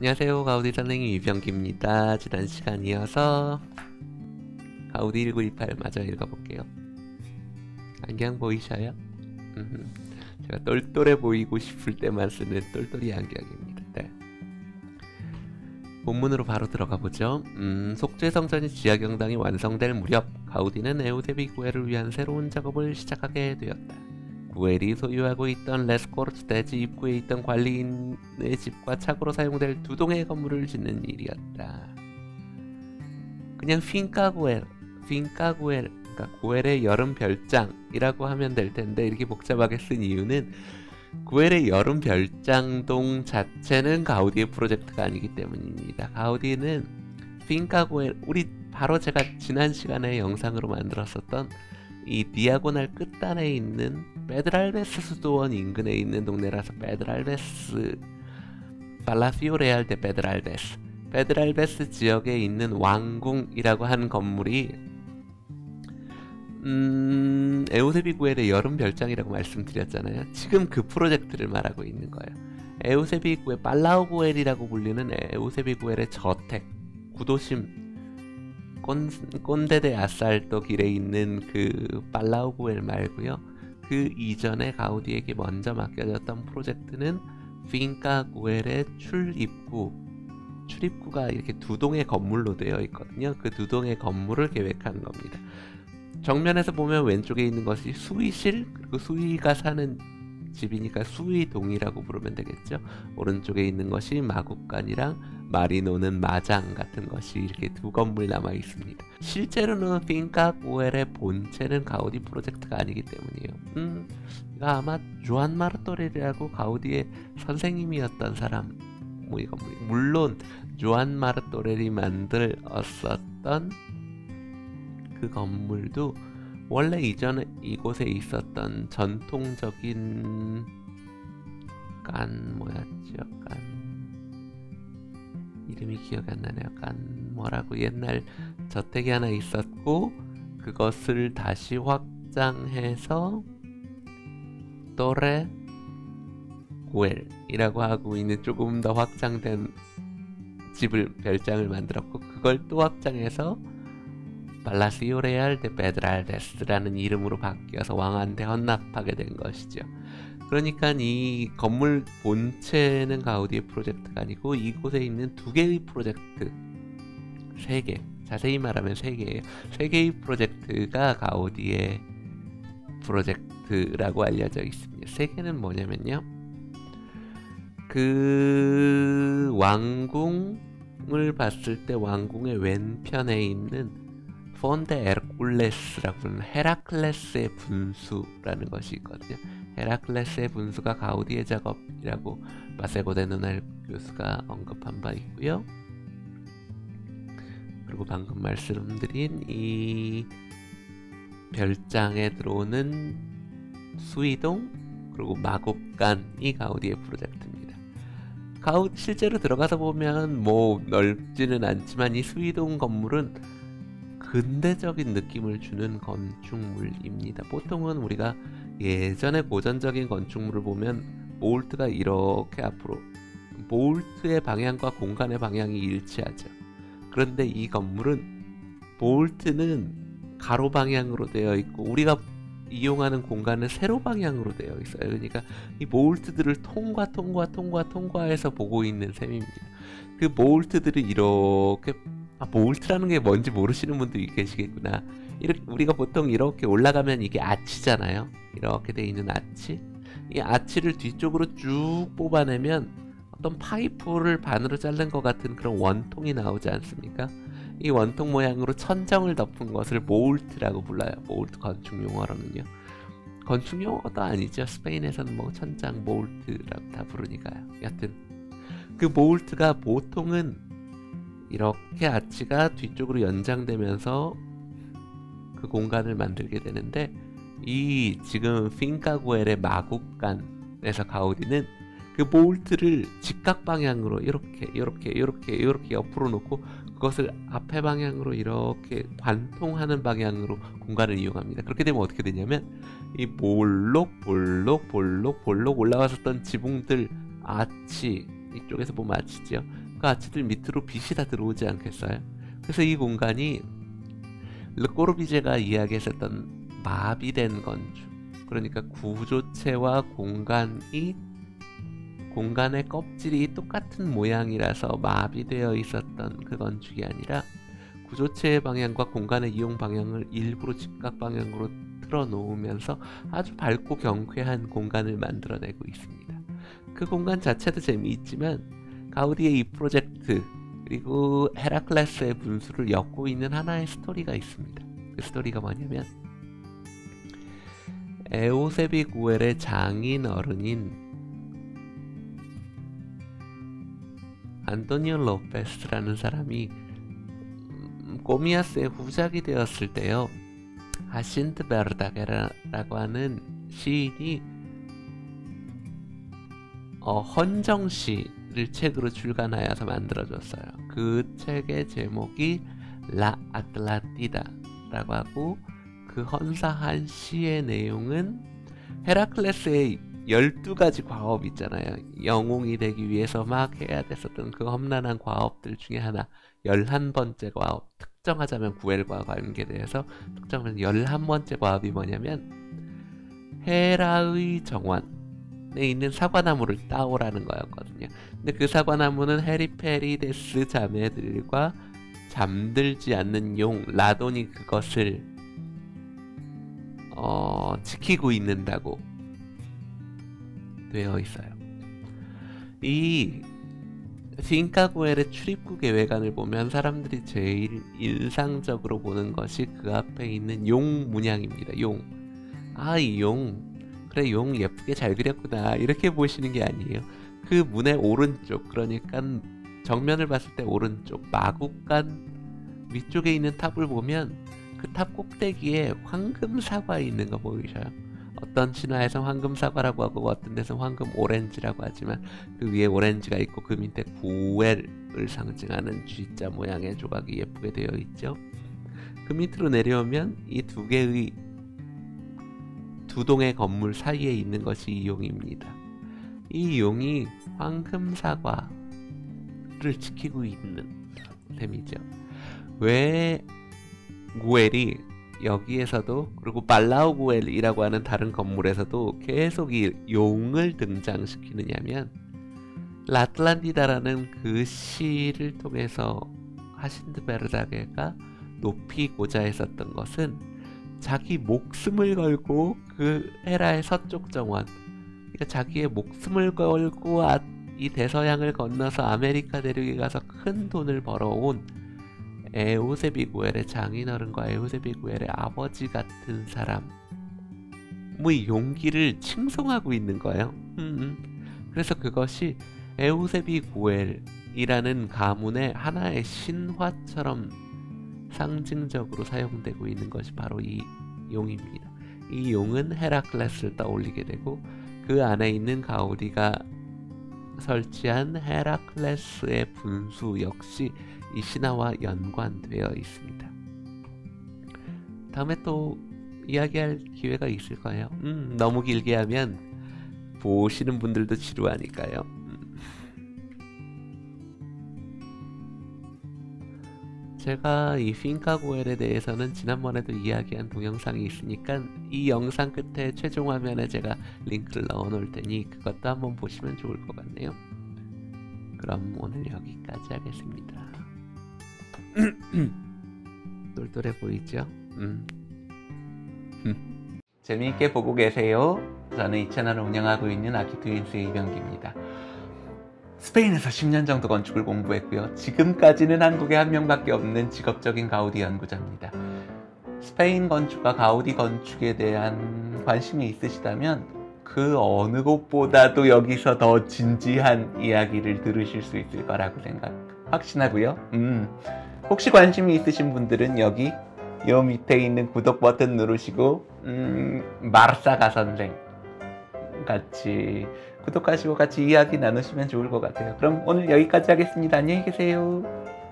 안녕하세요. 가우디 선생님 이병기입니다. 지난 시간 이어서 가우디 1928 마저 읽어볼게요. 안경 보이셔요? 제가 똘똘해 보이고 싶을 때만 쓰는 똘똘이 안경입니다. 네. 본문으로 바로 들어가 보죠. 속죄성전이 지하경당이 완성될 무렵 가우디는 에우세비 구엘을 위한 새로운 작업을 시작하게 되었다. 구엘이 소유하고 있던 레스코르트 대지 입구에 있던 관리인의 집과 착으로 사용될 두 동의 건물을 짓는 일이었다. 그냥 핑카구엘, 그러니까 구엘의 여름 별장이라고 하면 될 텐데 이렇게 복잡하게 쓴 이유는 구엘의 여름 별장동 자체는 가우디의 프로젝트가 아니기 때문입니다. 가우디는 핑카구엘, 우리 바로 제가 지난 시간에 영상으로 만들었었던 이 디아고날 끝단에 있는 페드랄베스 수도원 인근에 있는 동네라서 페드랄베스 팔라시오 레알 데 페드랄베스 지역에 있는 왕궁이라고 하는 건물이 에우세비 구엘의 여름 별장이라고 말씀드렸잖아요. 지금 그 프로젝트를 말하고 있는 거예요. 에우세비 구엘, 팔라우 구엘이라고 불리는 에우세비 구엘의 저택, 구도심 꼰데데 아살도 길에 있는 그 팔라우 구엘 말고요. 그 이전에 가우디에게 먼저 맡겨졌던 프로젝트는 핑카 구엘의 출입구가 이렇게 두 동의 건물로 되어 있거든요. 그 두 동의 건물을 계획한 겁니다. 정면에서 보면 왼쪽에 있는 것이 수의실, 그리고 수의가 사는 집이니까 수의동이라고 부르면 되겠죠. 오른쪽에 있는 것이 마국간이랑 말이 노는 마장 같은 것이 이렇게 두 건물 남아 있습니다. 실제로는 핑카 구엘의 본체는 가우디 프로젝트가 아니기 때문이에요. 이거 아마 조안 마르토렐이라고 가우디의 선생님이었던 사람, 물론 조안 마르토렐이 만들었었던 그 건물도 원래 이전에 이곳에 있었던 전통적인 이름이 기억이 안 나네요. 옛날 저택이 하나 있었고 그것을 다시 확장해서 또레 구엘이라고 하고 있는 조금 더 확장된 별장을 만들었고 그걸 또 확장해서 팔라시오 레알 데 페드랄데스라는 이름으로 바뀌어서 왕한테 헌납하게 된 것이죠. 그러니까 이 건물 본체는 가우디의 프로젝트가 아니고 이곳에 있는 두 개의 프로젝트, 세 개, 자세히 말하면 세 개예요. 세 개의 프로젝트가 가우디의 프로젝트라고 알려져 있습니다. 세 개는 뭐냐면요, 그 왕궁을 봤을 때 왕궁의 왼편에 있는 폰데 에르쿨레스라고 부르는 헤라클레스의 분수라는 것이 있거든요. 헤라클레스의 분수가 가우디의 작업이라고 마세고 데 누날 교수가 언급한 바 있고요. 그리고 방금 말씀드린 이 별장에 들어오는 수의동 그리고 마곡간이 가우디의 프로젝트입니다. 실제로 들어가서 보면 뭐 넓지는 않지만 이 수의동 건물은 근대적인 느낌을 주는 건축물입니다. 보통은 우리가 예전의 고전적인 건축물을 보면 모울트가 이렇게 앞으로, 모울트의 방향과 공간의 방향이 일치하죠. 그런데 이 건물은 모울트는 가로 방향으로 되어 있고 우리가 이용하는 공간은 세로 방향으로 되어 있어요. 그러니까 이 모울트들을 통과해서 보고 있는 셈입니다. 그 모울트들이 이렇게, 모울트라는 게 뭔지 모르시는 분들이 계시겠구나. 우리가 보통 이렇게 올라가면 이게 아치잖아요. 이렇게 돼 있는 아치. 이 아치를 뒤쪽으로 쭉 뽑아내면 어떤 파이프를 반으로 자른 것 같은 그런 원통이 나오지 않습니까? 이 원통 모양으로 천정을 덮은 것을 모울트라고 불러요. 모울트 건축 용어로는요. 건축 용어도 아니죠. 스페인에서는 뭐 천장 모울트라고 다 부르니까요. 여튼 그 모울트가 보통은 이렇게 아치가 뒤쪽으로 연장되면서 그 공간을 만들게 되는데 이 지금 핑카 구엘의 마국간에서 가우디는 그 모울트를 직각 방향으로 이렇게 옆으로 놓고 그것을 앞에 방향으로 이렇게 관통하는 방향으로 공간을 이용합니다. 그렇게 되면 어떻게 되냐면 이 볼록 올라왔었던 지붕들, 아치, 이쪽에서 보면 아치죠. 그 아치들 밑으로 빛이 다 들어오지 않겠어요? 그래서 이 공간이 르꼬르비제가 이야기했었던 마비된 건축, 그러니까 구조체와 공간의 껍질이 똑같은 모양이라서 마비되어 있었던 그 건축이 아니라 구조체의 방향과 공간의 이용 방향을 일부러 직각 방향으로 틀어놓으면서 아주 밝고 경쾌한 공간을 만들어내고 있습니다. 그 공간 자체도 재미있지만 가우디의 이 프로젝트 그리고 헤라클레스의 분수를 엮고 있는 하나의 스토리가 있습니다. 그 스토리가 뭐냐면 에우세비 구엘의 장인 어른인 안토니오 로페스라는 사람이 꼬미아스의 후작이 되었을 때요, 하신트 베르다게라고 하는 시인이 헌정시를 책으로 출간하여서 만들어줬어요. 그 책의 제목이 라 아틀란티다라고 하고, 그 헌사한 시의 내용은 헤라클레스의 12가지 과업 있잖아요. 영웅이 되기 위해서 막 해야 됐었던 그 험난한 과업들 중에 하나, 11번째 과업, 특정하자면 구엘과 관계돼서 특정하면 11번째 과업이 뭐냐면 헤라의 정원에 있는 사과나무를 따오라는 거였거든요. 근데 그 사과나무는 헤리페리데스 자매들과 잠들지 않는 용 라돈이 그것을 지키고 있는다고 되어 있어요. 이 핑카구엘의 출입구 외관을 보면 사람들이 제일 인상적으로 보는 것이 그 앞에 있는 용 문양입니다. 용. 아, 이 용. 그래, 용 예쁘게 잘 그렸구나. 이렇게 보시는 게 아니에요. 그 문의 오른쪽, 그러니까 정면을 봤을 때 오른쪽 마구간 위쪽에 있는 탑을 보면 그 탑 꼭대기에 황금 사과 있는 거 보이셔요? 어떤 신화에서 황금 사과라고 하고 어떤 데서 황금 오렌지라고 하지만 그 위에 오렌지가 있고 그 밑에 구엘을 상징하는 G자 모양의 조각이 예쁘게 되어 있죠. 그 밑으로 내려오면 이 두 동의 건물 사이에 있는 것이 이 용입니다. 이 용이 황금 사과를 지키고 있는 셈이죠. 왜 구엘이 여기에서도, 그리고 발라우구엘이라고 하는 다른 건물에서도 계속 이 용을 등장시키느냐면 라틀란티다라는 그 시를 통해서 하신트 베르다게가 높이고자 했었던 것은 자기 목숨을 걸고 그 헤라의 서쪽 정원, 그러니까 자기의 목숨을 걸고 이 대서양을 건너서 아메리카 대륙에 가서 큰 돈을 벌어온 에우세비 구엘의 장인어른과 에우세비 구엘의 아버지 같은 사람의 용기를 칭송하고 있는 거예요. 그래서 그것이 에우세비 구엘이라는 가문의 하나의 신화처럼 상징적으로 사용되고 있는 것이 바로 이 용입니다. 이 용은 헤라클레스를 떠올리게 되고 그 안에 있는 가우디가 설치한 헤라클레스의 분수 역시 이 신화와 연관되어 있습니다. 다음에 또 이야기할 기회가 있을 거예요. 너무 길게 하면 보시는 분들도 지루하니까요. 제가 이 핑카구엘에 대해서는 지난번에도 이야기한 동영상이 있으니까 이 영상 끝에 최종 화면에 제가 링크를 넣어 놓을 테니 그것도 한번 보시면 좋을 것 같네요. 그럼 오늘 여기까지 하겠습니다. 똘똘해 보이죠? 재미있게 보고 계세요. 저는 이 채널을 운영하고 있는 아키트윈스의 이병기입니다. 스페인에서 10년 정도 건축을 공부했고요. 지금까지는 한국에 한 명밖에 없는 직업적인 가우디 연구자입니다. 스페인 건축과 가우디 건축에 대한 관심이 있으시다면 그 어느 곳보다도 여기서 더 진지한 이야기를 들으실 수 있을 거라고 확신하고요. 혹시 관심이 있으신 분들은 여기 요 밑에 있는 구독 버튼 누르시고 마르사가 선생 같이 구독하시고 같이 이야기 나누시면 좋을 것 같아요. 그럼 오늘 여기까지 하겠습니다. 안녕히 계세요.